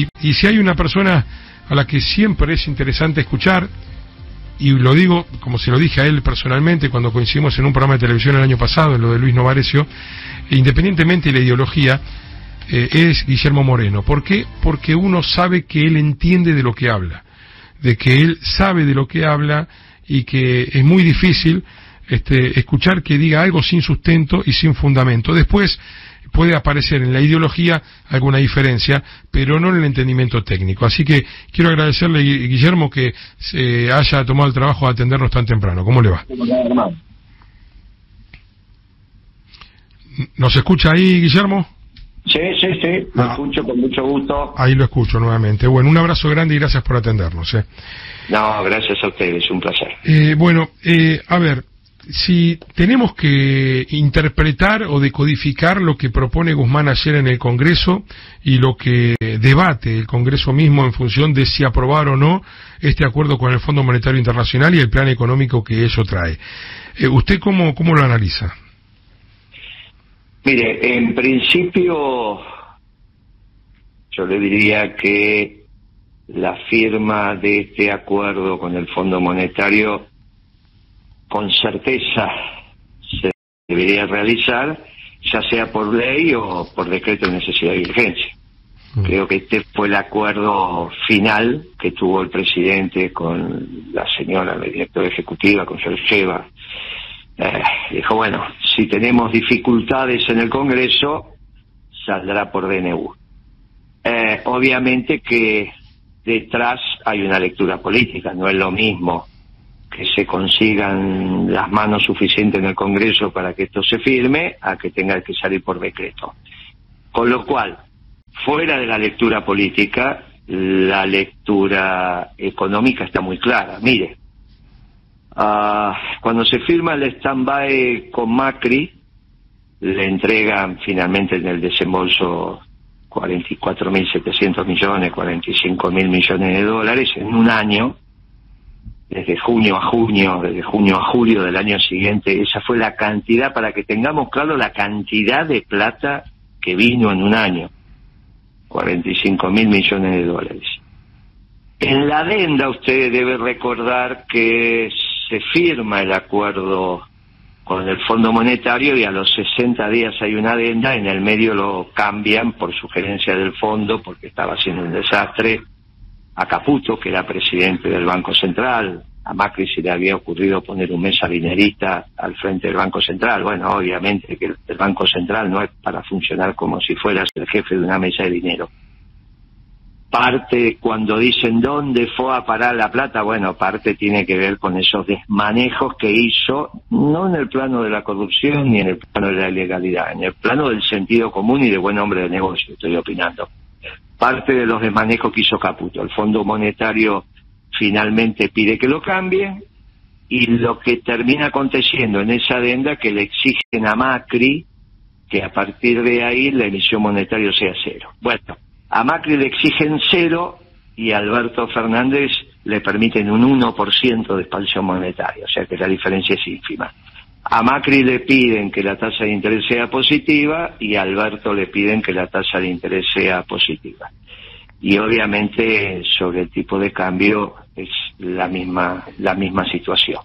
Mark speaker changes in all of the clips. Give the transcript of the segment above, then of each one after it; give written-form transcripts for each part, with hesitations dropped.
Speaker 1: y si hay una persona a la que siempre es interesante escuchar, y lo digo como se lo dije a él personalmente cuando coincidimos en un programa de televisión el año pasado, en lo de Luis Novarecio, independientemente de la ideología, es Guillermo Moreno. ¿Por qué? Porque uno sabe que él entiende de lo que habla, de que él sabe de lo que habla, y que es muy difícil escuchar que diga algo sin sustento y sin fundamento. Después puede aparecer en la ideología alguna diferencia, pero no en el entendimiento técnico. Así que quiero agradecerle, Guillermo, que se haya tomado el trabajo de atendernos tan temprano. ¿Cómo le va? ¿Nos escucha ahí, Guillermo?
Speaker 2: Sí, lo escucho con mucho gusto.
Speaker 1: Ahí lo escucho nuevamente. Bueno, un abrazo grande y gracias por atendernos.
Speaker 2: No, gracias a ustedes, un placer.
Speaker 1: A ver, si tenemos que interpretar o decodificar lo que propone Guzmán ayer en el Congreso y lo que debate el Congreso mismo en función de si aprobar o no este acuerdo con el Fondo Monetario Internacional y el plan económico que ello trae, ¿usted cómo lo analiza?
Speaker 2: Mire, en principio yo le diría que la firma de este acuerdo con el Fondo Monetario con certeza se debería realizar, ya sea por ley o por decreto de necesidad y urgencia. Creo que este fue el acuerdo final que tuvo el presidente con la señora, la directora ejecutiva, con Georgieva. Dijo, bueno, si tenemos dificultades en el Congreso, saldrá por DNU. Obviamente que detrás hay una lectura política, no es lo mismo que se consigan las manos suficientes en el Congreso para que esto se firme, a que tenga que salir por decreto. Con lo cual, fuera de la lectura política, la lectura económica está muy clara. Mire, cuando se firma el stand-by con Macri, le entregan finalmente en el desembolso 44.700 millones, 45.000 millones de dólares en un año, desde junio a junio, desde junio a julio del año siguiente. Esa fue la cantidad, para que tengamos claro la cantidad de plata que vino en un año, 45.000 millones de dólares. En la adenda usted debe recordar que se firma el acuerdo con el Fondo Monetario y a los 60 días hay una adenda, en el medio lo cambian por sugerencia del fondo porque estaba haciendo un desastre. A Caputo, que era presidente del Banco Central, a Macri se le había ocurrido poner un mesa dinerista al frente del Banco Central. Bueno, obviamente que el Banco Central no es para funcionar como si fueras el jefe de una mesa de dinero. Parte, cuando dicen dónde fue a parar la plata, bueno, parte tiene que ver con esos desmanejos que hizo, no en el plano de la corrupción ni en el plano de la ilegalidad, en el plano del sentido común y de buen hombre de negocio, estoy opinando. Parte de los desmanejos que hizo Caputo. El Fondo Monetario finalmente pide que lo cambien, y lo que termina aconteciendo en esa adenda que le exigen a Macri que a partir de ahí la emisión monetaria sea cero. Bueno, a Macri le exigen cero y a Alberto Fernández le permiten un 1% de expansión monetaria, o sea que la diferencia es ínfima. A Macri le piden que la tasa de interés sea positiva y a Alberto le piden que la tasa de interés sea positiva. Y obviamente sobre el tipo de cambio es la misma situación.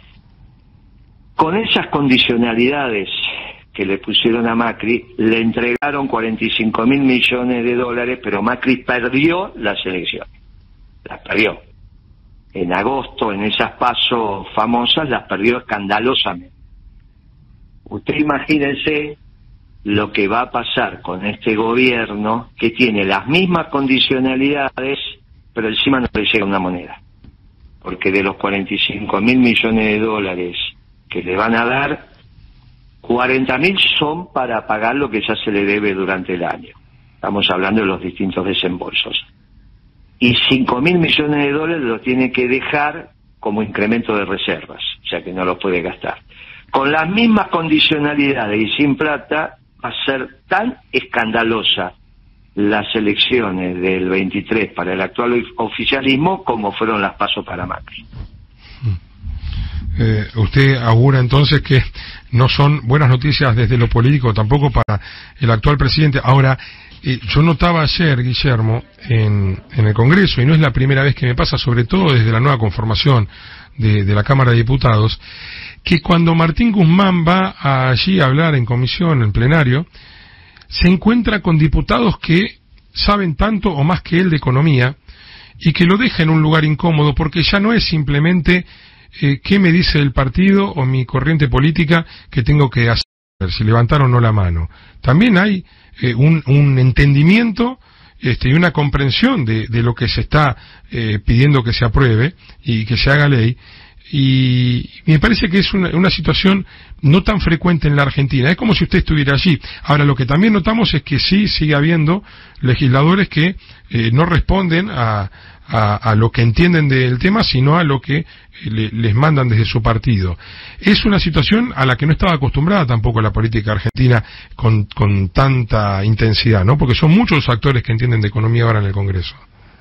Speaker 2: Con esas condicionalidades que le pusieron a Macri, le entregaron 45.000 millones de dólares, pero Macri perdió las elecciones. Las perdió. En agosto, en esas PASO famosas, las perdió escandalosamente. Usted imagínense lo que va a pasar con este gobierno que tiene las mismas condicionalidades, pero encima no le llega una moneda. Porque de los 45.000 millones de dólares que le van a dar, 40.000 son para pagar lo que ya se le debe durante el año. Estamos hablando de los distintos desembolsos. Y 5.000 millones de dólares lo tiene que dejar como incremento de reservas, o sea que no lo puede gastar. Con las mismas condicionalidades y sin plata, va a ser tan escandalosa las elecciones del 23 para el actual oficialismo como fueron las PASO para Macri.
Speaker 1: Usted augura entonces que no son buenas noticias desde lo político tampoco para el actual presidente. Ahora, Yo notaba ayer, Guillermo, en el Congreso, y no es la primera vez que me pasa, sobre todo desde la nueva conformación de la Cámara de Diputados, que cuando Martín Guzmán va allí a hablar en comisión, en plenario, se encuentra con diputados que saben tanto o más que él de economía, y que lo deja en un lugar incómodo, porque ya no es simplemente qué me dice el partido o mi corriente política que tengo que hacer, si levantar o no la mano. También hay un entendimiento y una comprensión de lo que se está pidiendo que se apruebe y que se haga ley, y me parece que es una situación no tan frecuente en la Argentina. Es como si usted estuviera allí. Ahora, lo que también notamos es que sí sigue habiendo legisladores que no responden a lo que entienden del tema, sino a lo que les mandan desde su partido. Es una situación a la que no estaba acostumbrada tampoco la política argentina con tanta intensidad, ¿no? Porque son muchos los actores que entienden de economía ahora en el Congreso.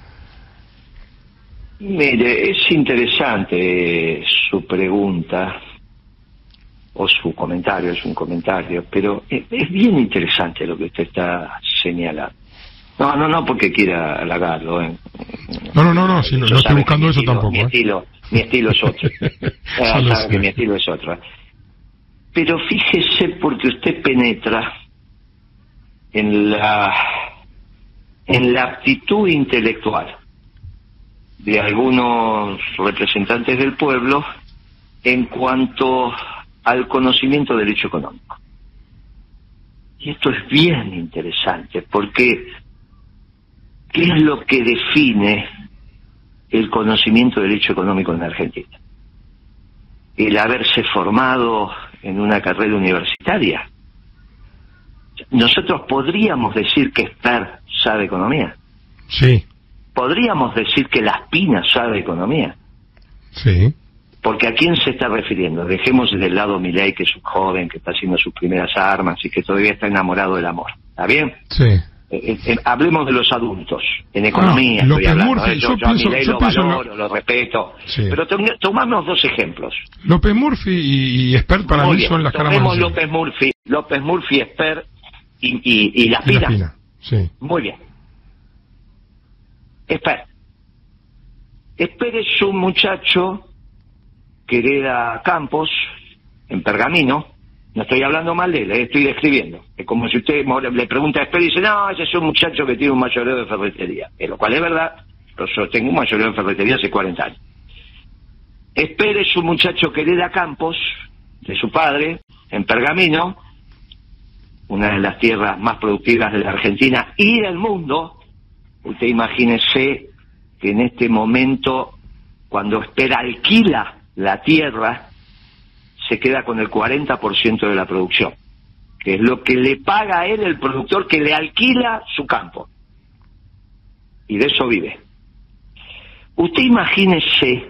Speaker 2: Mire, es interesante su pregunta, o su comentario, es un comentario, pero es bien interesante lo que usted está señalando. No, porque quiera halagarlo.
Speaker 1: No, si no estoy buscando eso tampoco.
Speaker 2: Mi estilo es otro. Sabe que mi estilo es otro. Pero fíjese, porque usted penetra en la aptitud intelectual de algunos representantes del pueblo en cuanto al conocimiento del hecho económico. Y esto es bien interesante, porque ¿qué es lo que define el conocimiento del hecho económico en Argentina? El haberse formado en una carrera universitaria. Nosotros podríamos decir que Esper sabe economía.
Speaker 1: Sí.
Speaker 2: Podríamos decir que Las Pinas sabe economía.
Speaker 1: Sí.
Speaker 2: Porque ¿a quién se está refiriendo? Dejemos de lado Milei, que es un joven que está haciendo sus primeras armas y que todavía está enamorado del amor. ¿Está bien?
Speaker 1: Sí.
Speaker 2: Hablemos de los adultos, en economía. Estoy hablando, yo a Milei lo valoro, lo respeto. Sí. Pero tomamos dos ejemplos.
Speaker 1: López Murphy y Esper para mí son las caras más.
Speaker 2: López Murphy, Esper y Las Pinas.
Speaker 1: Sí.
Speaker 2: Muy bien. Esper es un muchacho que hereda campos en Pergamino. No estoy hablando mal de él, estoy describiendo. Es como si usted le pregunta a Esper y dice, no, ese es un muchacho que tiene un mayoreo de ferretería. Lo cual es verdad, yo tengo un mayoreo de ferretería hace 40 años. Esper es un muchacho que hereda campos de su padre en Pergamino, una de las tierras más productivas de la Argentina y del mundo. Usted imagínese que en este momento, cuando Esper alquila la tierra, se queda con el 40% de la producción, que es lo que le paga a él el productor que le alquila su campo. Y de eso vive. Usted imagínese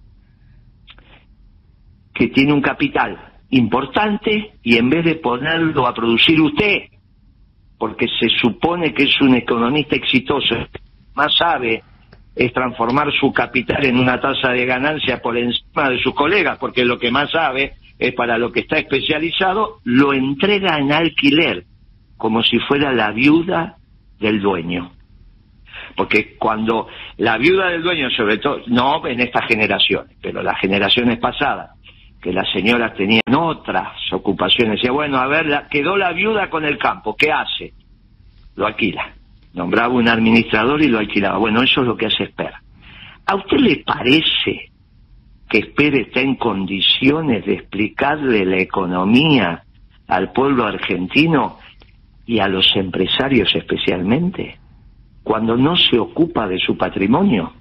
Speaker 2: que tiene un capital importante y en vez de ponerlo a producir usted, porque se supone que es un economista exitoso, más sabe es transformar su capital en una tasa de ganancia por encima de sus colegas, porque lo que más sabe es para lo que está especializado, lo entrega en alquiler, como si fuera la viuda del dueño. Porque cuando la viuda del dueño, sobre todo, no en estas generaciones, pero las generaciones pasadas, que las señoras tenían otras ocupaciones, decía, bueno, a ver, quedó la viuda con el campo, ¿qué hace? Lo alquila. Nombraba un administrador y lo alquilaba. Bueno, eso es lo que hace Esper. ¿A usted le parece que Esper está en condiciones de explicarle la economía al pueblo argentino y a los empresarios especialmente, cuando no se ocupa de su patrimonio?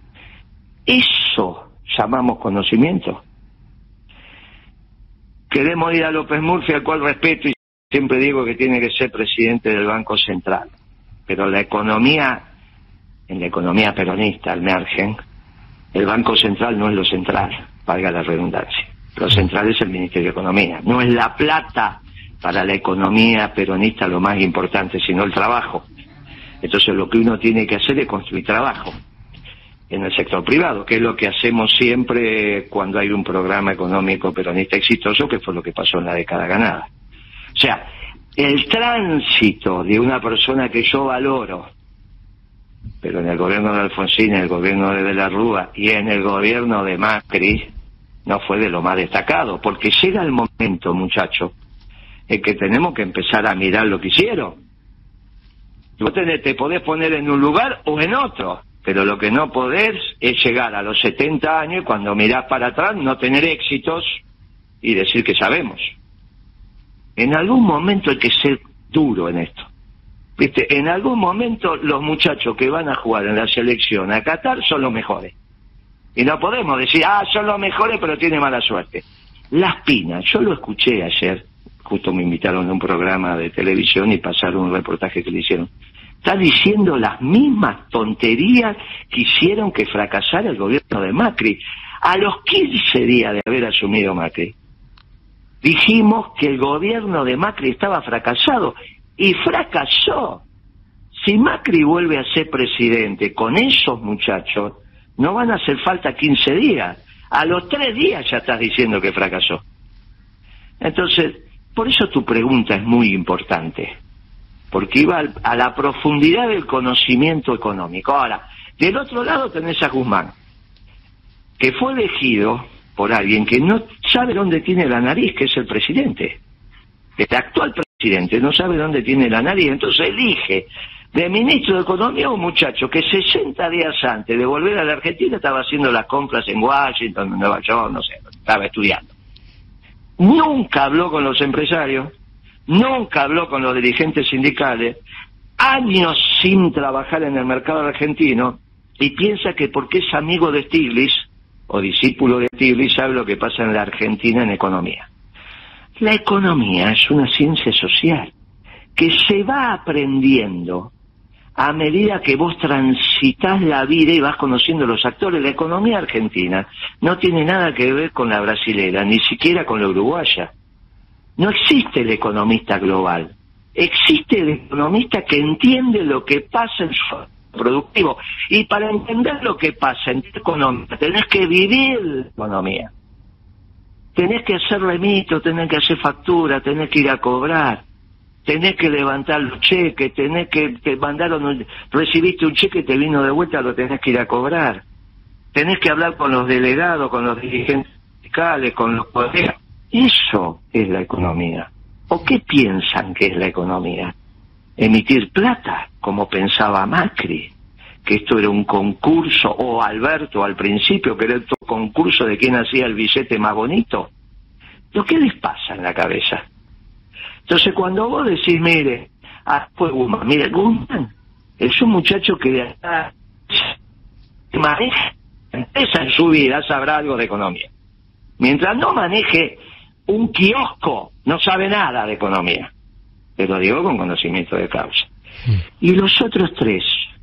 Speaker 2: Eso llamamos conocimiento. Queremos ir a López Murphy, al cual respeto y siempre digo que tiene que ser presidente del Banco Central. Pero la economía, en la economía peronista, al margen, el Banco Central no es lo central, valga la redundancia. Lo central es el Ministerio de Economía. No es la plata para la economía peronista lo más importante, sino el trabajo. Entonces lo que uno tiene que hacer es construir trabajo en el sector privado, que es lo que hacemos siempre cuando hay un programa económico peronista exitoso, que fue lo que pasó en la década ganada. O sea, el tránsito de una persona que yo valoro, pero en el gobierno de Alfonsín, en el gobierno de la Rúa y en el gobierno de Macri, no fue de lo más destacado, porque llega el momento, muchachos, en que tenemos que empezar a mirar lo que hicieron. Vos te podés poner en un lugar o en otro, pero lo que no podés es llegar a los 70 años y cuando mirás para atrás no tener éxitos y decir que sabemos. En algún momento hay que ser duro en esto. ¿Viste? En algún momento los muchachos que van a jugar en la selección a Qatar son los mejores. Y no podemos decir, son los mejores pero tiene mala suerte. Las Pinas, yo lo escuché ayer, justo me invitaron a un programa de televisión y pasaron un reportaje que le hicieron. Está diciendo las mismas tonterías que hicieron que fracasara el gobierno de Macri. A los 15 días de haber asumido Macri, dijimos que el gobierno de Macri estaba fracasado, y fracasó. Si Macri vuelve a ser presidente con esos muchachos, no van a hacer falta 15 días. A los 3 días ya estás diciendo que fracasó. Entonces, por eso tu pregunta es muy importante, porque iba a la profundidad del conocimiento económico. Ahora, del otro lado tenés a Guzmán, que fue elegido por alguien que no sabe dónde tiene la nariz, que es el presidente. El actual presidente no sabe dónde tiene la nariz, entonces elige de ministro de Economía a un muchacho que 60 días antes de volver a la Argentina estaba haciendo las compras en Washington, en Nueva York, no sé, estaba estudiando. Nunca habló con los empresarios, nunca habló con los dirigentes sindicales, años sin trabajar en el mercado argentino, y piensa que porque es amigo de Stiglitz o discípulo de Stiglitz sabe lo que pasa en la Argentina en economía. La economía es una ciencia social que se va aprendiendo a medida que vos transitas la vida y vas conociendo los actores. La economía argentina no tiene nada que ver con la brasilera, ni siquiera con la uruguaya. No existe el economista global. Existe el economista que entiende lo que pasa en su productivo. Y para entender lo que pasa en tu economía, tenés que vivir la economía. Tenés que hacer remito, tenés que hacer factura, tenés que ir a cobrar, tenés que levantar los cheques, tenés que te mandaron, recibiste un cheque, te vino de vuelta, lo tenés que ir a cobrar. Tenés que hablar con los delegados, con los dirigentes sindicales, con los colegas. Eso es la economía. ¿O qué piensan que es la economía? Emitir plata, como pensaba Macri, que esto era un concurso, o Alberto al principio, que era el concurso de quién hacía el billete más bonito. ¿Lo que les pasa en la cabeza? Entonces cuando vos decís, mire, fue Guzmán, mire, Guzmán es un muchacho que de acá maneja, empieza en su vida, sabrá algo de economía. Mientras no maneje un kiosco, no sabe nada de economía. Pero digo con conocimiento de causa. Y los otros tres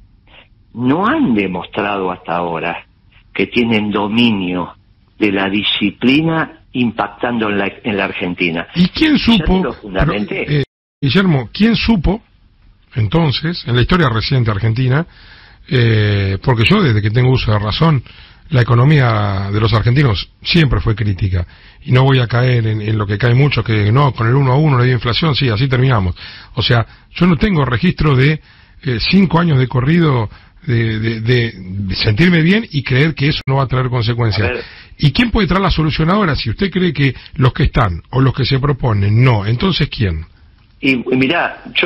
Speaker 2: no han demostrado hasta ahora que tienen dominio de la disciplina impactando en la Argentina.
Speaker 1: ¿Y quién supo, Guillermo, quién supo entonces, en la historia reciente argentina, porque yo desde que tengo uso de razón, la economía de los argentinos siempre fue crítica, y no voy a caer en lo que cae mucho, que no, con el 1-1 no había inflación, sí, así terminamos. O sea, yo no tengo registro de 5 años de corrido de sentirme bien y creer que eso no va a traer consecuencias. ¿Y quién puede traer la solución ahora? Si usted cree que los que están o los que se proponen, no, entonces ¿quién?
Speaker 2: Y mirá, yo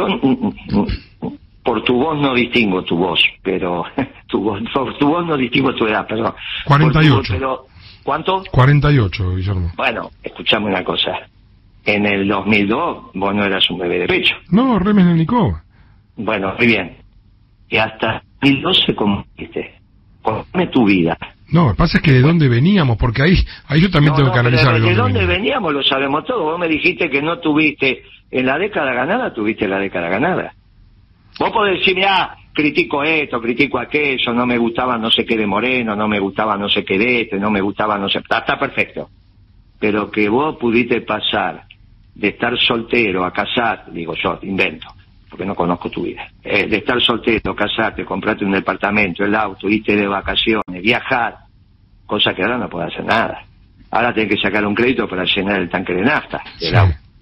Speaker 2: por tu voz no distingo tu voz, pero por tu voz no distingo tu edad, perdón.
Speaker 1: 48.
Speaker 2: Pero, ¿cuánto?
Speaker 1: 48, Guillermo.
Speaker 2: Bueno, escuchame una cosa. En el 2002 vos no eras un bebé de pecho.
Speaker 1: No, Remenelnikov.
Speaker 2: Bueno, muy bien. Y hasta 2012, ¿cómo hiciste? Contame tu vida.
Speaker 1: No, lo que pasa es que de dónde veníamos, porque ahí yo también tengo que analizar
Speaker 2: de dónde veníamos lo sabemos todo. Vos me dijiste que no tuviste, en la década ganada tuviste la década ganada. Vos podés decir, critico esto, critico aquello, no me gustaba no sé qué de Moreno, no me gustaba no sé qué de este, no me gustaba no sé... Está perfecto. Pero que vos pudiste pasar de estar soltero a casar, digo yo, invento, porque no conozco tu vida, de estar soltero, casarte, comprarte un departamento, el auto, irte de vacaciones, viajar, cosa que ahora no podés hacer nada. Ahora tenés que sacar un crédito para llenar el tanque de nafta del auto.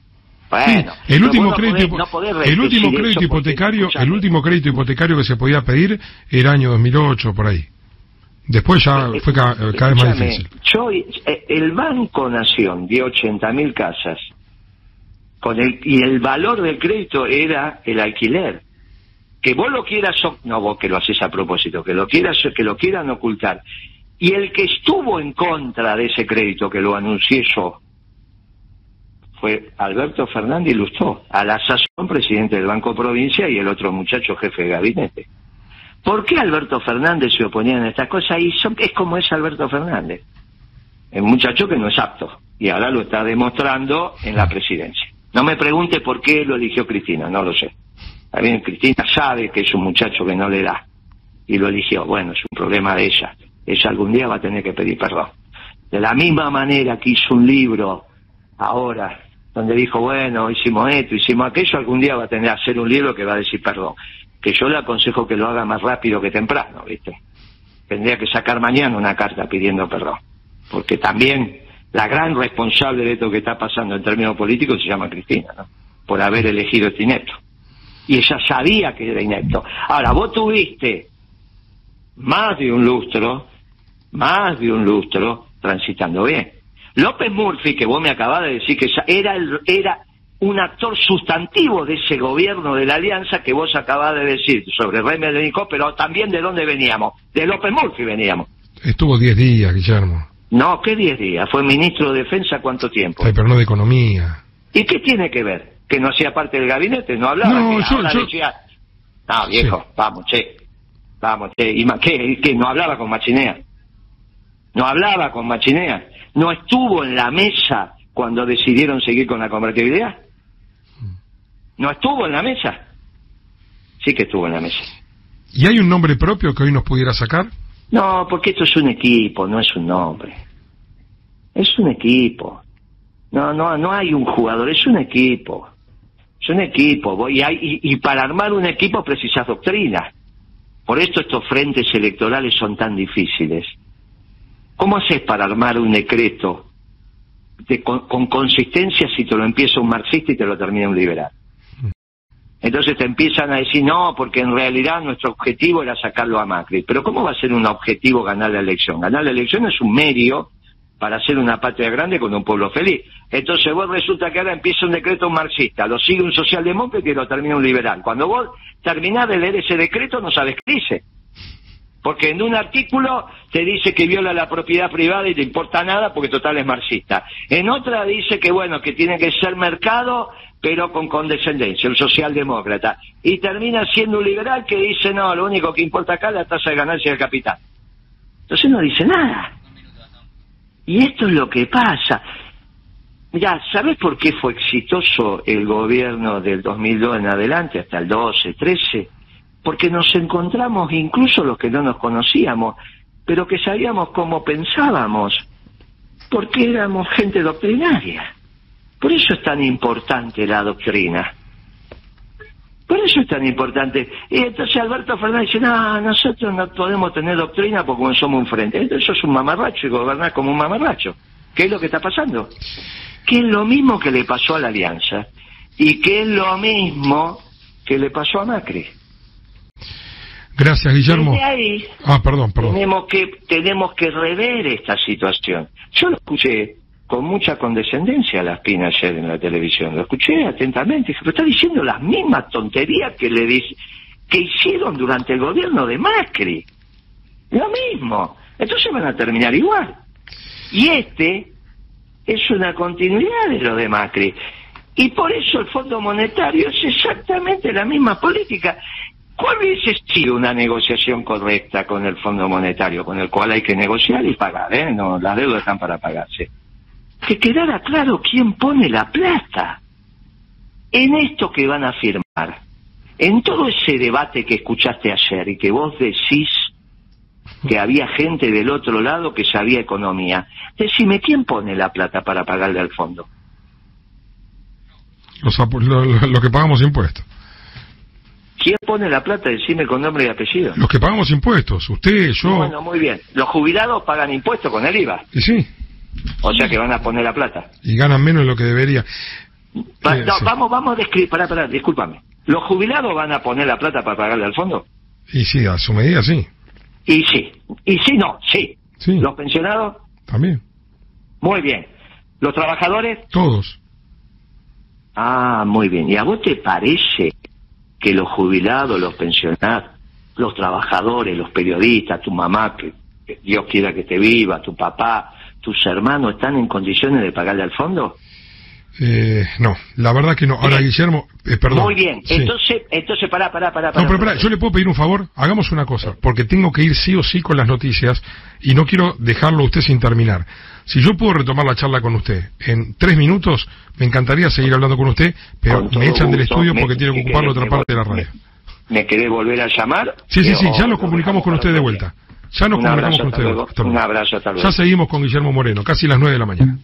Speaker 2: Bueno,
Speaker 1: sí, el último crédito hipotecario que se podía pedir era año 2008 por ahí. Después ya fue cada vez más difícil.
Speaker 2: El Banco Nación dio 80.000 casas y el valor del crédito era el alquiler. Que vos lo quieras, no vos que lo haces a propósito, que lo quieran ocultar. Y el que estuvo en contra de ese crédito, que lo anuncié yo, fue Alberto Fernández y Lustó, a la sazón presidente del Banco Provincia y el otro muchacho jefe de gabinete. ¿Por qué Alberto Fernández se oponía a estas cosas? Es como es Alberto Fernández, el muchacho que no es apto, y ahora lo está demostrando en la presidencia. No me pregunte por qué lo eligió Cristina, no lo sé. También Cristina sabe que es un muchacho que no le da, y lo eligió. Bueno, es un problema de ella. Ella algún día va a tener que pedir perdón. De la misma manera que hizo un libro ahora, donde dijo, bueno, hicimos esto, hicimos aquello, algún día va a tener que hacer un libro que va a decir perdón. Que yo le aconsejo que lo haga más rápido que temprano, ¿viste? Tendría que sacar mañana una carta pidiendo perdón. Porque también la gran responsable de esto que está pasando en términos políticos se llama Cristina, ¿no? Por haber elegido este inepto. Y ella sabía que era inepto. Ahora, vos tuviste más de un lustro transitando bien. López Murphy, que vos me acabás de decir que era un actor sustantivo de ese gobierno de la Alianza que vos acabás de decir sobre Remy Lenicó, pero también de dónde veníamos. De López Murphy veníamos.
Speaker 1: Estuvo 10 días, Guillermo.
Speaker 2: No, ¿qué 10 días? Fue ministro de Defensa, ¿cuánto tiempo?
Speaker 1: Ay, pero no de Economía.
Speaker 2: ¿Y qué tiene que ver? Que no hacía parte del gabinete, no hablaba.
Speaker 1: No,
Speaker 2: decía, no, viejo, sí. Vamos, che. ¿Y qué? ¿No hablaba con Machinea? ¿No estuvo en la mesa cuando decidieron seguir con la convertibilidad? ¿No estuvo en la mesa? Sí que estuvo en la mesa.
Speaker 1: ¿Y hay un nombre propio que hoy nos pudiera sacar?
Speaker 2: No, porque esto es un equipo, no es un nombre. Es un equipo. No hay un jugador, es un equipo. Es un equipo. Y para armar un equipo precisas doctrina. Por esto estos frentes electorales son tan difíciles. ¿Cómo haces para armar un decreto con consistencia si te lo empieza un marxista y te lo termina un liberal? Entonces te empiezan a decir, no, porque en realidad nuestro objetivo era sacarlo a Macri. Pero ¿cómo va a ser un objetivo ganar la elección? Ganar la elección es un medio para hacer una patria grande con un pueblo feliz. Entonces vos resulta que ahora empieza un decreto marxista, lo sigue un socialdemócrata y lo termina un liberal. Cuando vos terminás de leer ese decreto no sabés qué dice. Porque en un artículo te dice que viola la propiedad privada y te importa nada porque total es marxista. En otra dice que bueno, que tiene que ser mercado pero con condescendencia, un socialdemócrata. Y termina siendo un liberal que dice no, lo único que importa acá es la tasa de ganancia del capital. Entonces no dice nada. Y esto es lo que pasa. Mirá, ¿sabés por qué fue exitoso el gobierno del 2002 en adelante, hasta el 12, 13? Porque nos encontramos, incluso los que no nos conocíamos, pero que sabíamos cómo pensábamos, porque éramos gente doctrinaria. Por eso es tan importante la doctrina. Por eso es tan importante. Y entonces Alberto Fernández dice, no, nosotros no podemos tener doctrina porque no somos un frente. Entonces sos un mamarracho y gobernás como un mamarracho. ¿Qué es lo que está pasando? Que es lo mismo que le pasó a la Alianza y que es lo mismo que le pasó a Macri.
Speaker 1: Gracias, Guillermo.
Speaker 2: Desde ahí,
Speaker 1: perdón.
Speaker 2: Tenemos que rever esta situación. Yo lo escuché con mucha condescendencia a Laspina ayer en la televisión. Lo escuché atentamente. Dije, pero está diciendo las mismas tonterías que hicieron durante el gobierno de Macri. Lo mismo. Entonces van a terminar igual. Y es una continuidad de lo de Macri. Y por eso el Fondo Monetario es exactamente la misma política. ¿Cuál hubiese sido una negociación correcta con el Fondo Monetario, con el cual hay que negociar y pagar, No, las deudas están para pagarse? Que quedara claro quién pone la plata en esto que van a firmar. En todo ese debate que escuchaste ayer y que vos decís que había gente del otro lado que sabía economía, decime, ¿quién pone la plata para pagarle al fondo?
Speaker 1: Lo que pagamos impuestos.
Speaker 2: ¿Quién pone la plata? Decime con nombre y apellido.
Speaker 1: Los que pagamos impuestos, usted, yo.
Speaker 2: Bueno, muy bien. Los jubilados pagan impuestos con el IVA.
Speaker 1: Y sí.
Speaker 2: O sea que van a poner la plata.
Speaker 1: Y ganan menos de lo que debería.
Speaker 2: Vamos a describir, pará, discúlpame. ¿Los jubilados van a poner la plata para pagarle al fondo?
Speaker 1: Y sí, a su medida sí.
Speaker 2: Y sí, no, sí. ¿Los pensionados?
Speaker 1: También.
Speaker 2: Muy bien. ¿Los trabajadores?
Speaker 1: Todos.
Speaker 2: Muy bien. ¿Y a vos te parece que los jubilados, los pensionados, los trabajadores, los periodistas, tu mamá, que Dios quiera que te viva, tu papá, tus hermanos, están en condiciones de pagarle al fondo?
Speaker 1: No, la verdad que no. Ahora, Guillermo, perdón.
Speaker 2: Muy bien, sí. Entonces, pará.
Speaker 1: No, pero yo le puedo pedir un favor, hagamos una cosa, porque tengo que ir sí o sí con las noticias y no quiero dejarlo a usted sin terminar. Si yo puedo retomar la charla con usted en 3 minutos, me encantaría seguir hablando con usted, pero me echan del estudio porque tiene que ocupar la otra parte de la radio.
Speaker 2: ¿Me querés volver a llamar?
Speaker 1: Sí, ya nos comunicamos con usted de vuelta. Ya nos comunicamos con usted de vuelta.
Speaker 2: Un abrazo, hasta luego.
Speaker 1: Ya seguimos con Guillermo Moreno, casi las 9 de la mañana.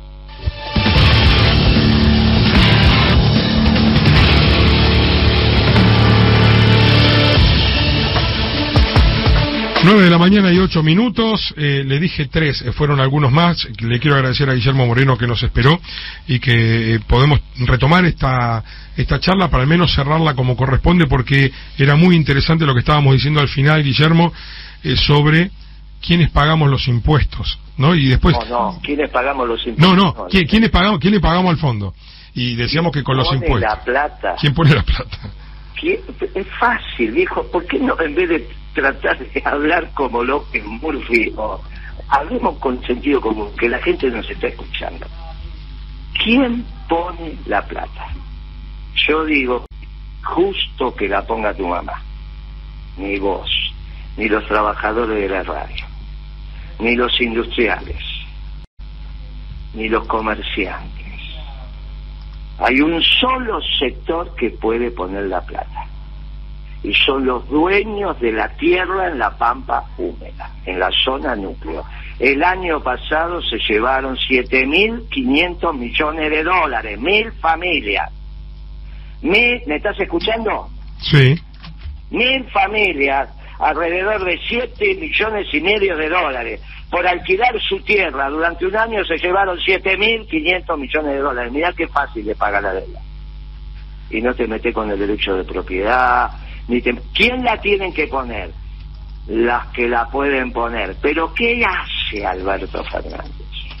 Speaker 1: Nueve de la mañana y 8 minutos, le dije 3, fueron algunos más. Le quiero agradecer a Guillermo Moreno que nos esperó y que podemos retomar esta charla para al menos cerrarla como corresponde, porque era muy interesante lo que estábamos diciendo al final, Guillermo, sobre quiénes pagamos los impuestos, ¿no? Y después...
Speaker 2: ¿quiénes pagamos los impuestos?
Speaker 1: ¿quién le pagamos al fondo? Y decíamos que con los impuestos.
Speaker 2: La plata?
Speaker 1: ¿Quién pone la plata?
Speaker 2: Es fácil, viejo. ¿Por qué no, en vez de tratar de hablar como López Murphy, hablemos con sentido común, que la gente nos está escuchando? ¿Quién pone la plata? Yo digo, justo que la ponga tu mamá, ni vos, ni los trabajadores de la radio, ni los industriales, ni los comerciantes. Hay un solo sector que puede poner la plata, y son los dueños de la tierra en la pampa húmeda, en la zona núcleo. El año pasado se llevaron 7.500 millones de dólares, 1.000 familias. ¿Me estás escuchando?
Speaker 1: Sí.
Speaker 2: 1.000 familias, alrededor de 7,5 millones de dólares. Por alquilar su tierra durante un año se llevaron 7.500 millones de dólares. Mirá qué fácil de pagar la deuda. Y no te metes con el derecho de propiedad. ¿Quién la tienen que poner? Las que la pueden poner. Pero ¿qué hace Alberto Fernández?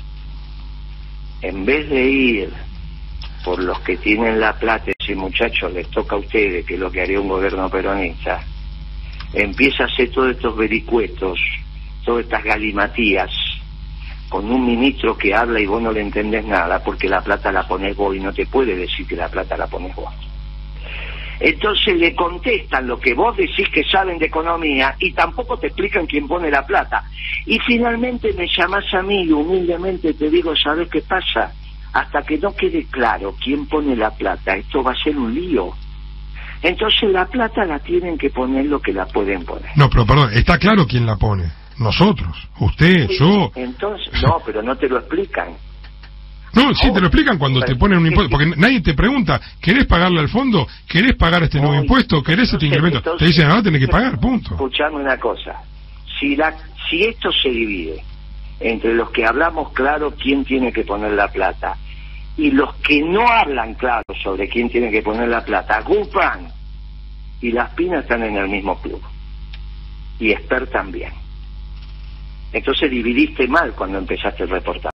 Speaker 2: En vez de ir por los que tienen la plata, y muchachos, les toca a ustedes, que es lo que haría un gobierno peronista, empieza a hacer todos estos vericuetos, todas estas galimatías, con un ministro que habla y vos no le entendés nada, porque la plata la ponés vos y no te puede decir que la plata la ponés vos. Entonces le contestan lo que vos decís que saben de economía y tampoco te explican quién pone la plata. Y finalmente me llamás a mí y humildemente te digo, ¿sabés qué pasa? Hasta que no quede claro quién pone la plata, esto va a ser un lío. Entonces la plata la tienen que poner lo que la pueden poner.
Speaker 1: No, pero perdón, está claro quién la pone. Nosotros, usted,
Speaker 2: sí,
Speaker 1: yo.
Speaker 2: Entonces, no, pero no te lo explican.
Speaker 1: No, sí te lo explican cuando te ponen un impuesto, porque nadie te pregunta, ¿querés pagarle al fondo? ¿Querés pagar este nuevo impuesto? ¿Querés este incremento? Te dicen, tenés que pagar, punto.
Speaker 2: Escuchame una cosa, si esto se divide entre los que hablamos claro quién tiene que poner la plata y los que no hablan claro sobre quién tiene que poner la plata, Guzmán y Las Pinas están en el mismo club, y Esper también. Entonces dividiste mal cuando empezaste el reportaje.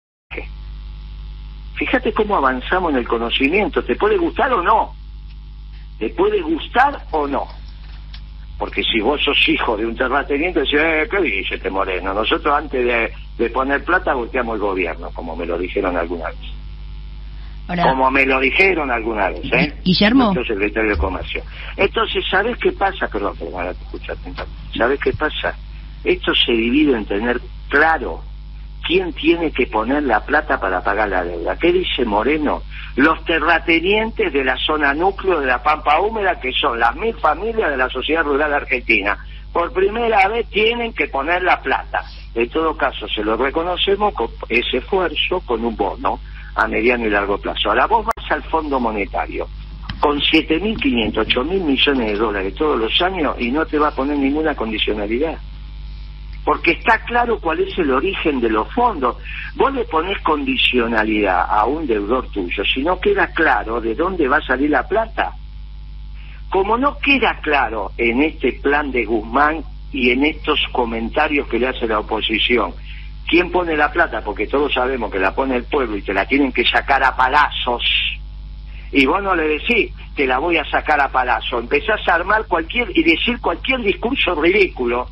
Speaker 2: Fíjate cómo avanzamos en el conocimiento. ¿Te puede gustar o no? ¿Te puede gustar o no? Porque si vos sos hijo de un terrateniente, decís, ¿qué dice este Moreno? Nosotros antes de poner plata volteamos el gobierno, como me lo dijeron alguna vez. Ahora, como me lo dijeron alguna vez,
Speaker 3: Guillermo.
Speaker 2: Nuestro secretario de Comercio. Entonces, ¿sabés qué pasa? Perdón, ahora te escucho atentamente. ¿Sabés qué pasa? Esto se divide en tener claro quién tiene que poner la plata para pagar la deuda. ¿Qué dice Moreno? Los terratenientes de la zona núcleo de la Pampa Húmeda, que son las 1.000 familias de la sociedad rural argentina. Por primera vez tienen que poner la plata. En todo caso, se lo reconocemos con ese esfuerzo, con un bono a mediano y largo plazo. Ahora vos vas al Fondo Monetario con 7.500, 8.000 millones de dólares todos los años y no te va a poner ninguna condicionalidad. porque está claro cuál es el origen de los fondos. Vos le ponés condicionalidad a un deudor tuyo, si no queda claro de dónde va a salir la plata. Como no queda claro en este plan de Guzmán y en estos comentarios que le hace la oposición, ¿quién pone la plata? Porque todos sabemos que la pone el pueblo y te la tienen que sacar a palazos. Y vos no le decís, te la voy a sacar a palazos. Empezás a armar y decir cualquier discurso ridículo,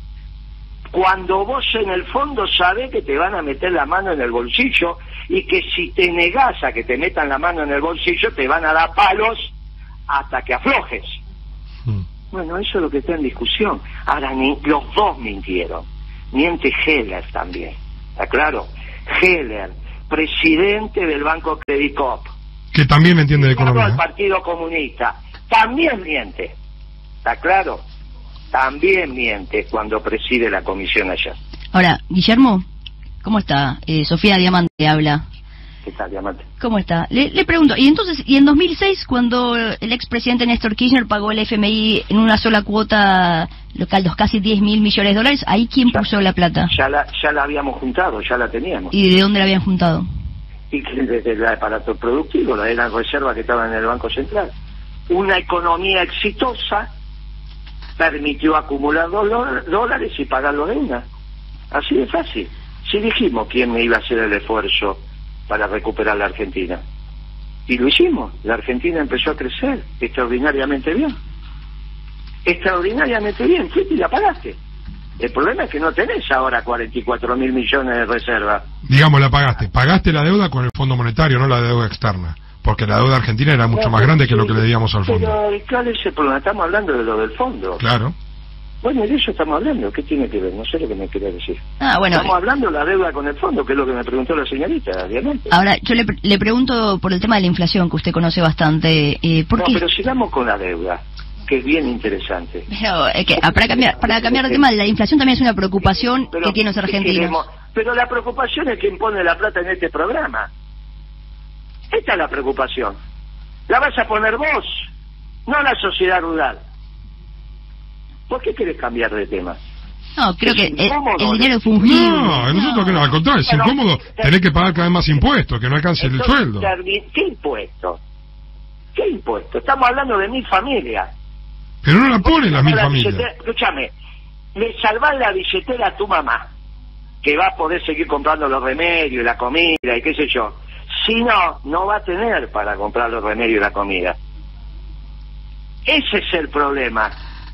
Speaker 2: cuando vos en el fondo sabés que te van a meter la mano en el bolsillo y que si te negás a que te metan la mano en el bolsillo te van a dar palos hasta que aflojes. Bueno, eso es lo que está en discusión. Ahora, los dos mintieron. Miente Heller también, ¿está claro? Heller, presidente del Banco Credit Corp,
Speaker 1: que también entiende de economía.
Speaker 2: El Partido Comunista también miente, ¿está claro? También miente cuando preside la comisión allá.
Speaker 3: Ahora, Guillermo, ¿cómo está? Sofía Diamante habla.
Speaker 2: ¿Qué tal, Diamante?
Speaker 3: ¿Cómo está? Le pregunto, y en 2006, cuando el expresidente Néstor Kirchner pagó el FMI en una sola cuota local, casi 10.000 millones de dólares, ¿ahí quién puso la plata?
Speaker 2: Ya la habíamos juntado, ya la teníamos.
Speaker 3: ¿Y de dónde la habían juntado?
Speaker 2: Y desde el aparato productivo, la de las reservas que estaban en el Banco Central. Una economía exitosa permitió acumular dólares y pagarlo de una. Así de fácil. Si dijimos quién iba a hacer el esfuerzo para recuperar la Argentina. Y lo hicimos. La Argentina empezó a crecer extraordinariamente bien. Extraordinariamente bien. Fuiste y la pagaste. El problema es que no tenés ahora 44.000 millones de reserva.
Speaker 1: Digamos, la pagaste. Pagaste la deuda con el Fondo Monetario, no la deuda externa. Porque la deuda argentina era mucho más grande que lo que le debíamos al fondo.
Speaker 2: Pero ¿cuál es el problema? Estamos hablando de lo del fondo.
Speaker 1: Claro.
Speaker 2: Bueno, y de eso estamos hablando. ¿Qué tiene que ver? No sé lo que me quiere decir.
Speaker 3: Bueno.
Speaker 2: Estamos hablando de la deuda con el fondo, que es lo que me preguntó la señorita, obviamente.
Speaker 3: Ahora, yo le pregunto por el tema de la inflación, que usted conoce bastante. ¿Por qué?
Speaker 2: Pero sigamos con la deuda, que es bien interesante.
Speaker 3: Pero, para cambiar de tema, la inflación también es una preocupación que tienen los argentinos.
Speaker 2: Pero la preocupación es quién pone la plata en este programa. Esta es la preocupación. La vas a poner vos, no la sociedad rural. ¿Por qué querés cambiar de tema?
Speaker 3: No, creo que el dinero es fungible.
Speaker 1: No, nosotros que no, al contrario, es incómodo tener que pagar cada vez más impuestos, que no alcance el sueldo.
Speaker 2: ¿Qué impuesto? ¿Qué impuesto? Estamos hablando de 1.000 familias.
Speaker 1: Pero no la ponen las 1.000 familias.
Speaker 2: Escúchame, le salvás la billetera a tu mamá, que va a poder seguir comprando los remedios y la comida y qué sé yo. Si no, no va a tener para comprar los remedios y la comida. Ese es el problema.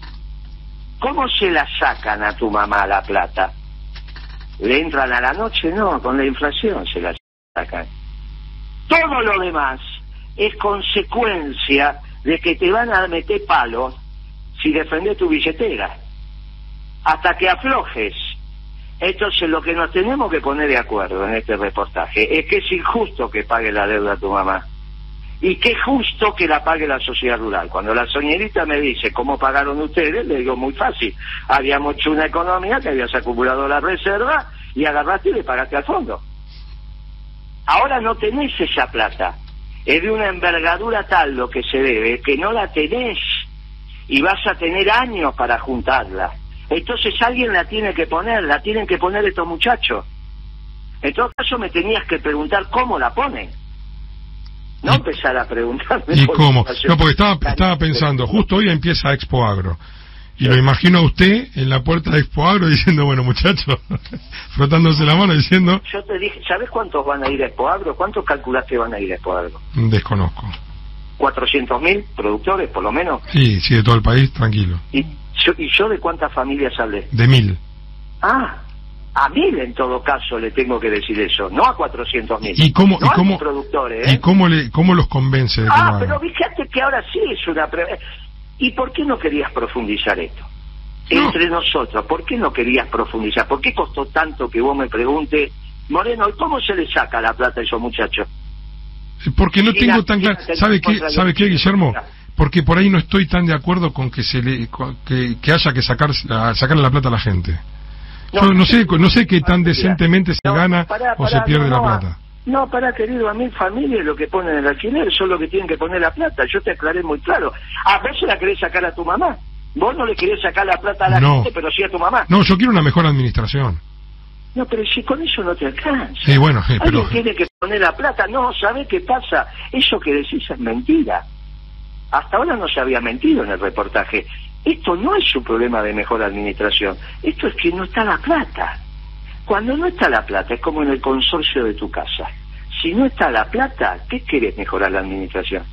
Speaker 2: ¿Cómo se la sacan a tu mamá la plata? ¿Le entran a la noche? No, con la inflación se la sacan. Todo lo demás es consecuencia de que te van a meter palos si defendés tu billetera. Hasta que aflojes. Entonces lo que nos tenemos que poner de acuerdo en este reportaje es que es injusto que pague la deuda a tu mamá. Y que es justo que la pague la sociedad rural. Cuando la señorita me dice cómo pagaron ustedes, le digo muy fácil. Habíamos hecho una economía que habías acumulado la reserva y agarraste y le pagaste al fondo. Ahora no tenés esa plata. Es de una envergadura tal lo que se debe que no la tenés y vas a tener años para juntarla. Entonces alguien la tiene que poner, la tienen que poner estos muchachos. En todo caso me tenías que preguntar cómo la ponen. No empezar a preguntarme.
Speaker 1: ¿Y cómo? No, porque estaba pensando, justo hoy empieza Expo Agro. Y lo imagino a usted en la puerta de Expo Agro diciendo, bueno, muchachos, frotándose la mano diciendo...
Speaker 2: Yo te dije, ¿sabes cuántos van a ir a Expo Agro? ¿Cuántos calculás que van a ir a Expo Agro?
Speaker 1: Desconozco.
Speaker 2: 400.000 productores, por lo menos.
Speaker 1: Sí, de todo el país, tranquilo.
Speaker 2: ¿Y yo de cuántas familias hablé?
Speaker 1: De 1.000.
Speaker 2: A 1.000 en todo caso le tengo que decir eso, no a 400.000.
Speaker 1: ¿Y cómo,
Speaker 2: no
Speaker 1: y cómo,
Speaker 2: productores,
Speaker 1: ¿y cómo los convence de que lo hagan?
Speaker 2: Pero fíjate que ahora sí es una... ¿Y por qué no querías profundizar esto? No. Entre nosotros, ¿por qué no querías profundizar? ¿Por qué costó tanto que vos me preguntes, Moreno, ¿cómo se le saca la plata a esos muchachos?
Speaker 1: Porque no tengo tan claro... ¿Sabe qué, Guillermo? Porque por ahí no estoy tan de acuerdo con que que haya que sacarle la plata a la gente. Yo no sé qué tan decentemente se gana o se pierde la plata.
Speaker 2: No, querido, a 1.000 familias lo que ponen en el alquiler son lo que tienen que poner la plata. Yo te aclaré muy claro. ¿A vos se la querés sacar a tu mamá? Vos no le querés sacar la plata a la gente, pero sí a tu mamá.
Speaker 1: No, yo quiero una mejor administración.
Speaker 2: No, pero si con eso no te alcanza.
Speaker 1: Sí, bueno, pero...
Speaker 2: Alguien tiene que poner la plata. No, ¿sabés qué pasa? Eso que decís es mentira. Hasta ahora no se había mentido en el reportaje. Esto no es un problema de mejor administración. Esto es que no está la plata. Cuando no está la plata, es como en el consorcio de tu casa. Si no está la plata, ¿qué querés mejorar la administración?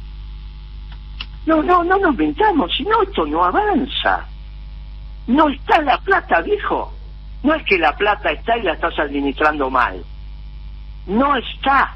Speaker 2: No nos mentamos, si no, esto no avanza. No está la plata, viejo. No es que la plata está y la estás administrando mal. No está.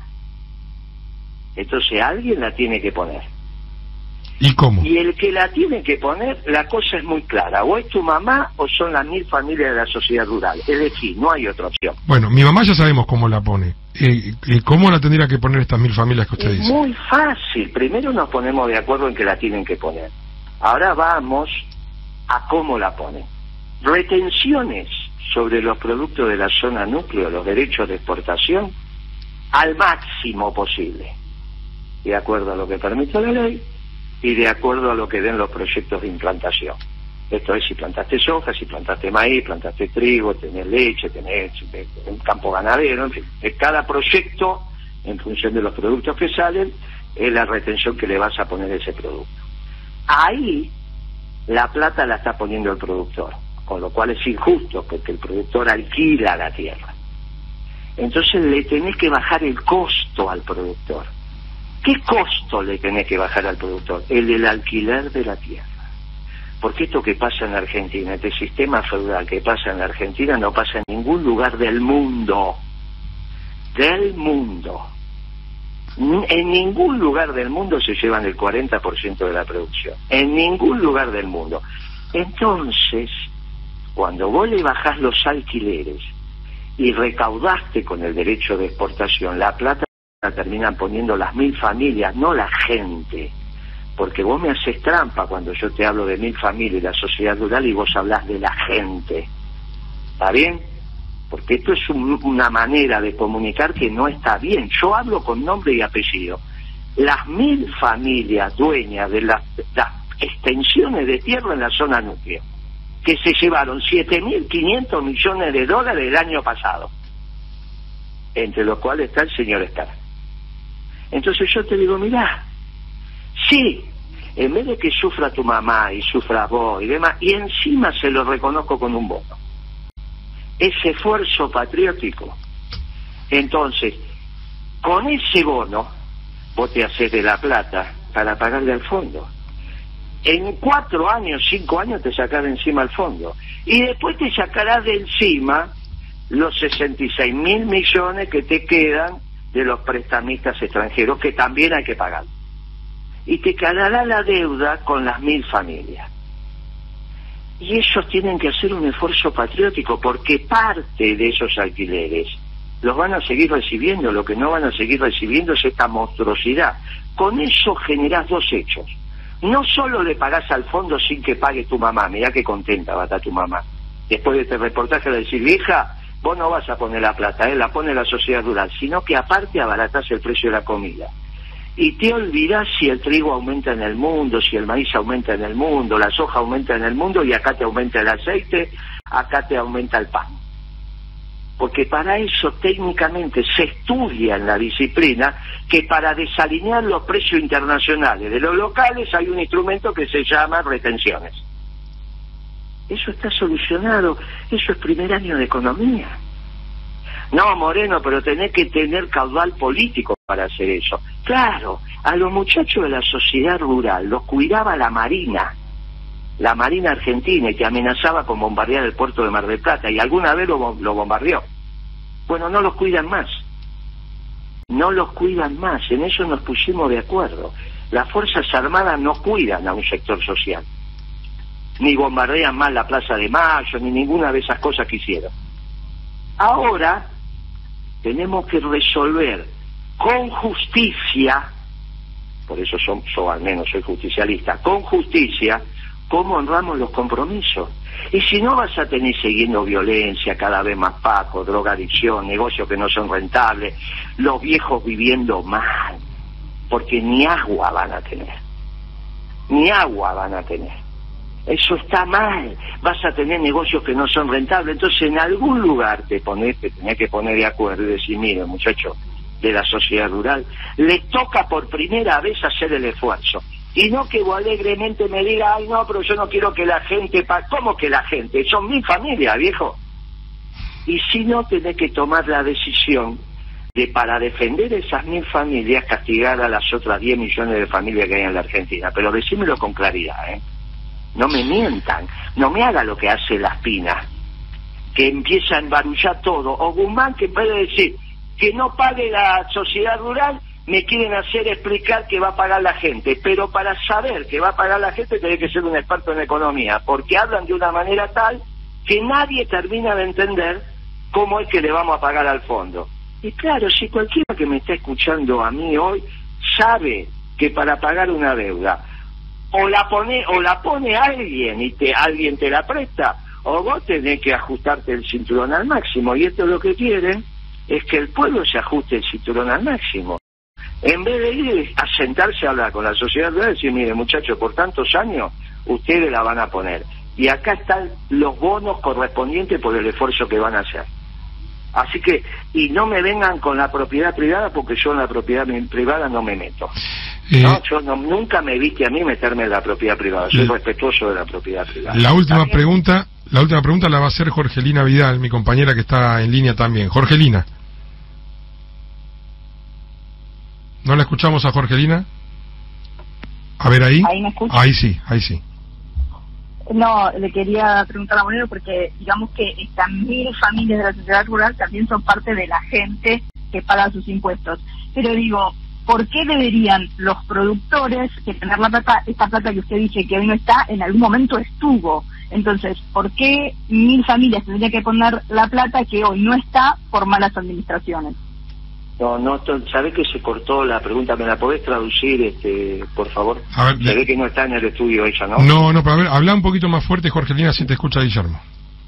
Speaker 2: Entonces alguien la tiene que poner.
Speaker 1: ¿Y cómo?
Speaker 2: Y el que la tiene que poner, la cosa es muy clara. O es tu mamá o son las 1000 familias de la sociedad rural. Es decir, no hay otra opción.
Speaker 1: Bueno, mi mamá ya sabemos cómo la pone. ¿Cómo la tendría que poner estas 1000 familias que usted dice?
Speaker 2: Muy fácil. Primero nos ponemos de acuerdo en que la tienen que poner. Ahora vamos a cómo la ponen. Retenciones sobre los productos de la zona núcleo, los derechos de exportación, al máximo posible. De acuerdo a lo que permite la ley y de acuerdo a lo que den los proyectos de implantación. Esto es si plantaste soja, si plantaste maíz, plantaste trigo, tenés leche, tenés un campo ganadero, en fin. Cada proyecto, en función de los productos que salen, es la retención que le vas a poner a ese producto. Ahí la plata la está poniendo el productor, con lo cual es injusto, porque el productor alquila la tierra. Entonces le tenés que bajar el costo al productor. ¿Qué costo le tenés que bajar al productor? El del alquiler de la tierra. Porque esto que pasa en Argentina, este sistema feudal que pasa en Argentina, no pasa en ningún lugar del mundo. Del mundo. En ningún lugar del mundo se llevan el 40% de la producción. En ningún lugar del mundo. Entonces, cuando vos le bajás los alquileres y recaudaste con el derecho de exportación, la plata la terminan poniendo las 1000 familias, no la gente. Porque vos me haces trampa cuando yo te hablo de 1000 familias y la sociedad rural y vos hablás de la gente. ¿Está bien? Porque esto es una manera de comunicar que no está bien. Yo hablo con nombre y apellido. Las 1000 familias dueñas de las extensiones de tierra en la zona núcleo, que se llevaron 7.500 millones de dólares el año pasado, entre los cuales está el señor Estar. Entonces yo te digo, mirá, sí, en vez de que sufra tu mamá y sufras vos y demás, y encima se lo reconozco con un bono, ese esfuerzo patriótico. Entonces, con ese bono, vos te haces de la plata para pagarle al fondo. En 4 años, 5 años te sacás de encima el fondo. Y después te sacarás de encima los 66.000 millones que te quedan de los prestamistas extranjeros, que también hay que pagar. Y te quedará la deuda con las 1000 familias. Y ellos tienen que hacer un esfuerzo patriótico, porque parte de esos alquileres los van a seguir recibiendo. Lo que no van a seguir recibiendo es esta monstruosidad. Con eso generás 2 hechos. No solo le pagás al fondo sin que pague tu mamá, mirá qué contenta va a estar tu mamá. Después de este reportaje le decir, vieja, vos no vas a poner la plata, la pone la sociedad rural, sino que aparte abaratás el precio de la comida. Y te olvidás si el trigo aumenta en el mundo, si el maíz aumenta en el mundo, la soja aumenta en el mundo, y acá te aumenta el aceite, acá te aumenta el pan. Porque para eso técnicamente se estudia en la disciplina que para desalinear los precios internacionales de los locales hay un instrumento que se llama retenciones. Eso está solucionado, eso es primer año de economía. No, Moreno, pero tenés que tener caudal político para hacer eso. Claro, a los muchachos de la sociedad rural los cuidaba la Marina Argentina, y que amenazaba con bombardear el puerto de Mar del Plata, y alguna vez lo bombardeó. Bueno, no los cuidan más. No los cuidan más, en eso nos pusimos de acuerdo. Las Fuerzas Armadas no cuidan a un sector social. Ni bombardean más la Plaza de Mayo, ni ninguna de esas cosas que hicieron. Ahora tenemos que resolver con justicia, por eso yo al menos soy justicialista, con justicia, cómo honramos los compromisos. Y si no, vas a tener siguiendo violencia, cada vez más paco, drogadicción, negocios que no son rentables, los viejos viviendo mal, porque ni agua van a tener. Ni agua van a tener. Eso está mal, vas a tener negocios que no son rentables. Entonces en algún lugar te tenés que poner de acuerdo y decir, mire muchachos de la sociedad rural, les toca por primera vez hacer el esfuerzo. Y no que vos alegremente me diga, ay no, pero yo no quiero que la gente... ¿Cómo que la gente? Son mi familia, viejo. Y si no, tenés que tomar la decisión de, para defender esas 1000 familias, castigar a las otras 10 millones de familias que hay en la Argentina. Pero decímelo con claridad, ¿eh? No me mientan, no me haga lo que hace la Espina, que empieza a embarullar todo. O Guzmán, que puede decir que no pague la sociedad rural, me quieren hacer explicar que va a pagar la gente. Pero para saber que va a pagar la gente tenés que ser un experto en economía, porque hablan de una manera tal que nadie termina de entender cómo es que le vamos a pagar al fondo. Y claro, si cualquiera que me está escuchando a mí hoy sabe que para pagar una deuda o la pone alguien y alguien te la presta, o vos tenés que ajustarte el cinturón al máximo. Y esto lo que quieren es que el pueblo se ajuste el cinturón al máximo. En vez de ir a sentarse a hablar con la sociedad rural y decir, mire muchachos, por tantos años ustedes la van a poner. Y acá están los bonos correspondientes por el esfuerzo que van a hacer. Así que, y no me vengan con la propiedad privada, porque yo en la propiedad privada no me meto. No, yo nunca me viste a mí meterme en la propiedad privada. Soy respetuoso de la propiedad privada.
Speaker 1: La última pregunta la va a hacer Jorgelina Vidal, mi compañera que está en línea también. Jorgelina. ¿No la escuchamos a Jorgelina? A ver ahí.
Speaker 4: ¿Ahí me escucha?
Speaker 1: Ahí sí.
Speaker 4: No, le quería preguntar a Moreno porque digamos que estas 1000 familias de la sociedad rural también son parte de la gente que paga sus impuestos. Pero digo, ¿por qué deberían los productores que tener la plata, esta plata que usted dice que hoy no está, en algún momento estuvo? Entonces, ¿por qué 1000 familias tendrían que poner la plata que hoy no está por malas administraciones?
Speaker 2: No, ¿sabés que se cortó la pregunta? ¿Me la podés traducir, por favor?
Speaker 1: A ver,
Speaker 2: se ve que no está en el estudio ella, ¿no?
Speaker 1: No, pero a ver, habla un poquito más fuerte, Jorgelina, si te escucha Guillermo.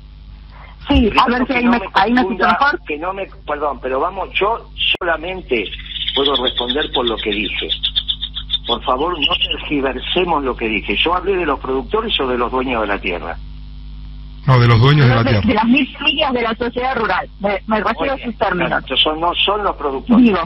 Speaker 4: Sí, a ver si ahí me escucha mejor.
Speaker 2: Perdón, pero vamos, yo solamente puedo responder por lo que dije. Por favor, no tergiversemos lo que dije. ¿Yo hablé de los productores o de los dueños de la tierra?
Speaker 1: No, de los dueños de la tierra.
Speaker 4: De las 1000 familias de la sociedad rural. Me refiero a sus términos.
Speaker 2: No son los productores.
Speaker 4: Digo,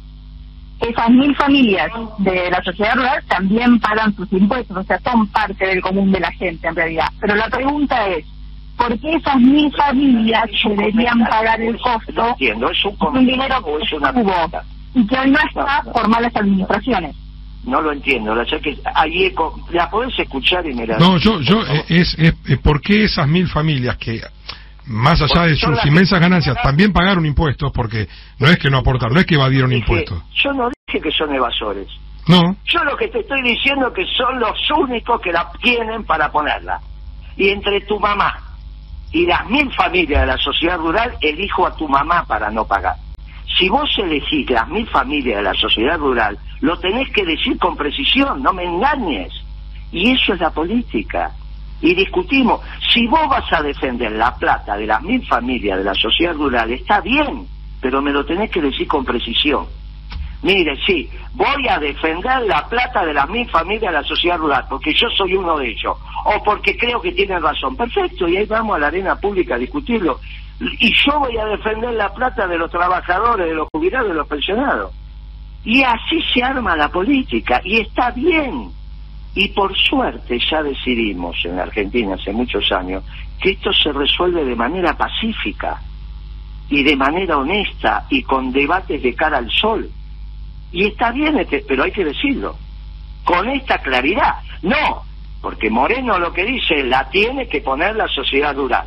Speaker 4: esas 1000 familias de la sociedad rural también pagan sus impuestos, o sea, son parte del común de la gente en realidad. Pero la pregunta es, ¿por qué esas 1000 familias deberían pagar el costo?
Speaker 2: No entiendo, ¿es un
Speaker 4: dinero que estuvo y que hoy no está por malas administraciones?
Speaker 2: No lo entiendo, la que hay eco. ¿La podés escuchar y me la...
Speaker 1: No, es ¿por qué esas 1000 familias que, más allá de sus inmensas ganancias, también pagaron impuestos? Porque no es que no aportaron, no es que evadieron impuestos.
Speaker 2: Yo no dije que son evasores.
Speaker 1: No.
Speaker 2: Yo lo que te estoy diciendo es que son los únicos que la tienen para ponerla. Y entre tu mamá y las 1000 familias de la sociedad rural, elijo a tu mamá para no pagar. Si vos elegís las 1000 familias de la sociedad rural, lo tenés que decir con precisión, no me engañes. Y eso es la política. Y discutimos, si vos vas a defender la plata de las 1000 familias de la sociedad rural, está bien, pero me lo tenés que decir con precisión. Mire, sí, voy a defender la plata de las 1000 familias de la sociedad rural, porque yo soy uno de ellos, o porque creo que tienen razón. Perfecto, y ahí vamos a la arena pública a discutirlo. Y yo voy a defender la plata de los trabajadores, de los jubilados, de los pensionados. Y así se arma la política, y está bien. Y por suerte ya decidimos en Argentina hace muchos años que esto se resuelve de manera pacífica y de manera honesta y con debates de cara al sol. Y está bien, pero hay que decirlo con esta claridad. No, porque Moreno lo que dice, la tiene que poner la sociedad rural.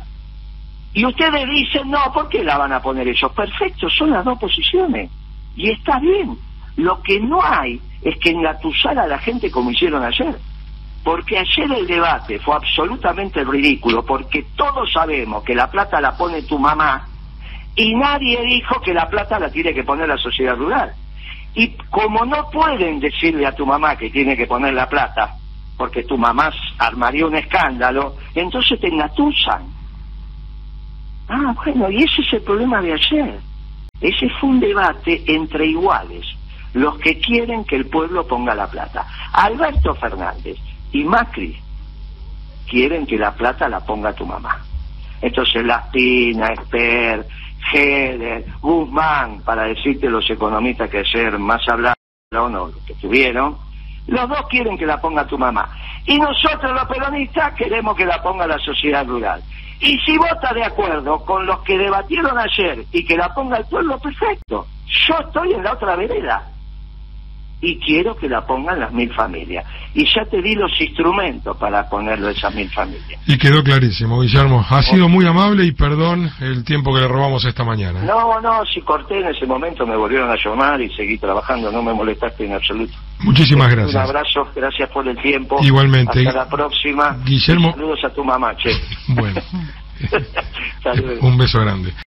Speaker 2: Y ustedes dicen, no, ¿por qué la van a poner ellos? Perfecto, son las dos posiciones. Y está bien. Lo que no hay es que engatusar a la gente como hicieron ayer. Porque ayer el debate fue absolutamente ridículo, porque todos sabemos que la plata la pone tu mamá y nadie dijo que la plata la tiene que poner la sociedad rural. Y como no pueden decirle a tu mamá que tiene que poner la plata, porque tu mamá armaría un escándalo, entonces te engatusan. Ah, bueno, y ese es el problema de ayer. Ese fue un debate entre iguales, los que quieren que el pueblo ponga la plata. Alberto Fernández y Macri quieren que la plata la ponga tu mamá. Entonces Laspina, Esper, Heder, Guzmán, para decirte los economistas que ayer más hablaron o los que tuvieron, los dos quieren que la ponga tu mamá. Y nosotros los peronistas queremos que la ponga la sociedad rural. Y si vos estás de acuerdo con los que debatieron ayer y que la ponga el pueblo, perfecto. Yo estoy en la otra vereda y quiero que la pongan las 1000 familias. Y ya te di los instrumentos para ponerlo esas 1000 familias.
Speaker 1: Y quedó clarísimo, Guillermo. Ha sido muy amable y perdón el tiempo que le robamos esta mañana.
Speaker 2: No, si corté en ese momento me volvieron a llamar y seguí trabajando, no me molestaste en absoluto.
Speaker 1: Muchísimas gracias.
Speaker 2: Un abrazo, gracias por el tiempo.
Speaker 1: Igualmente.
Speaker 2: Hasta la próxima.
Speaker 1: Guillermo.
Speaker 2: Saludos a tu mamá, che.
Speaker 1: Bueno. Un beso grande.